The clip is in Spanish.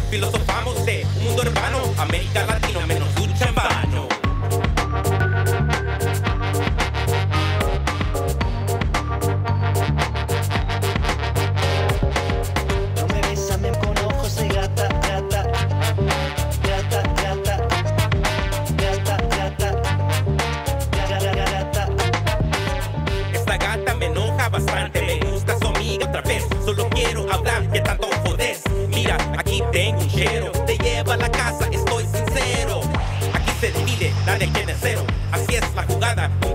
Filosofamos de un mundo urbano, América Latina menos lucha en vano. No me bésame con ojos de gata, gata, gata, gata, gata, gata, gata. Esta gata me enoja bastante, me gusta su amiga otra vez. Solo quiero hablar, que tanto jodes. Mira, aquí tengo un chero, te lleva a la casa, estoy sincero. Aquí se divide, nadie quiere cero. Así es la jugada.